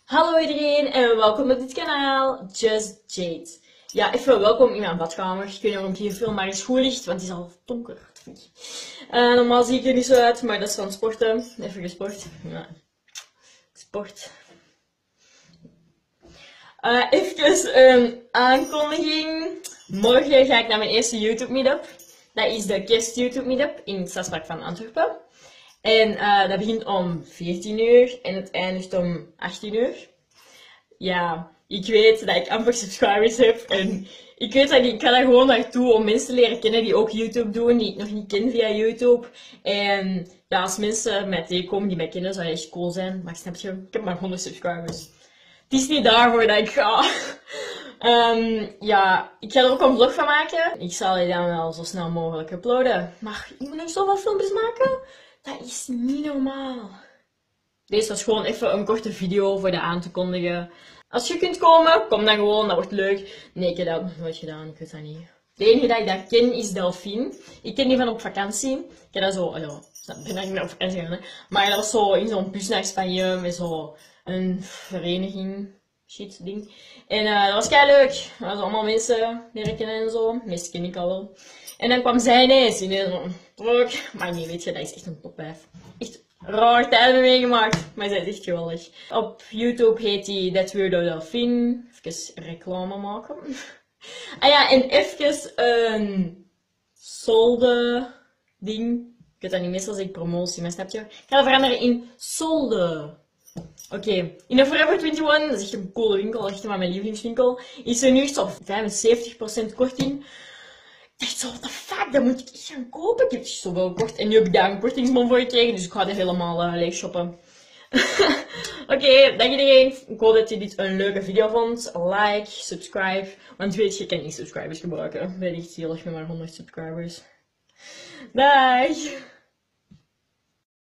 Hallo iedereen en welkom op dit kanaal, Just Jade. Ja, even welkom in mijn badkamer. Ik weet niet waarom ik hier film, maar het is goed licht, want het is al donker. Normaal zie ik er niet zo uit, maar dat is van sporten. Even gesport. Ja. Sport. Even een aankondiging. Morgen ga ik naar mijn eerste YouTube meetup. Dat is de kerst YouTube meetup in het Stadspark van Antwerpen. En dat begint om 14 uur en het eindigt om 18 uur. Ja, ik weet dat ik amper subscribers heb en ik weet dat ik ga daar gewoon naartoe om mensen te leren kennen die ook YouTube doen, die ik nog niet ken via YouTube. En ja, als mensen mij tegenkomen die mij kennen, zou echt cool zijn. Maar snap je, ik heb maar 100 subscribers. Het is niet daarvoor dat ik ga. Ja, ik ga er ook een vlog van maken. Ik zal die dan wel zo snel mogelijk uploaden. Maar ik moet nog zoveel filmpjes maken. Dat is niet normaal. Deze was gewoon even een korte video voor dat aan te kondigen. Als je kunt komen, kom dan gewoon, dat wordt leuk. Nee, ik heb dat nog nooit gedaan, ik weet dat niet. De enige dat ik dat ken is Delphine. Ik ken die van op vakantie. Ik heb dat zo, ja, ik ben niet op vakantie gegaan, hè. Maar dat was zo in zo'n bus naar Spanje met zo een vereniging, shit ding. En dat was kei leuk. Dat was allemaal mensen leren kennen en zo. De meeste ken ik al wel. En dan kwam zij ineens in een druk. Maar nee, weet je, dat is echt een topwijf. Echt raar tijden meegemaakt, maar zij is echt geweldig. Op YouTube heet hij That Weirdo Delphine. Even reclame maken. Ah ja, en even een solde ding. Ik weet dat niet, meestal zeg ik promotie, maar snap je? Ik ga dat veranderen in solde. Oké, in de Forever 21, dat is echt een coole winkel, echt maar mijn lievelingswinkel, is er nu echt op 75% korting. Ik dacht zo, what the fuck, dat moet ik echt gaan kopen. Ik heb het zoveel gekocht en nu heb ik daar een kortingsbon voor gekregen, dus ik ga dit helemaal leeg shoppen. Oké, dank iedereen. Ik hoop dat je dit een leuke video vond. Like, subscribe, want weet je, ik kan niet subscribers gebruiken. Ik ben echt zielig met maar 100 subscribers. Dag!